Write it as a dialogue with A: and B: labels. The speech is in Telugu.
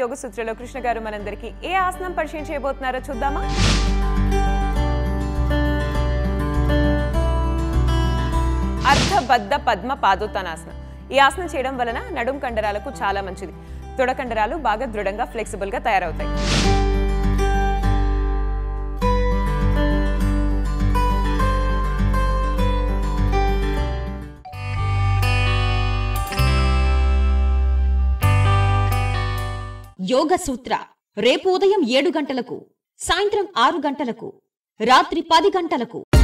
A: యోగ సూత్రలో కృష్ణ గారు మనందరికీ ఏ ఆసనం పరిచయం చేయబోతున్నారో చూద్దామా? అర్ధబద్ధ పద్మ పాదోత్తానాసనం. ఈ ఆసనం చేయడం వలన నడుం కండరాలకు చాలా మంచిది. తొడ కండరాలు బాగా దృఢంగా ఫ్లెక్సిబుల్ గా తయారవుతాయి.
B: యోగ సూత్ర రేపు ఉదయం 7 గంటలకు, సాయంత్రం 6 గంటలకు, రాత్రి 10 గంటలకు.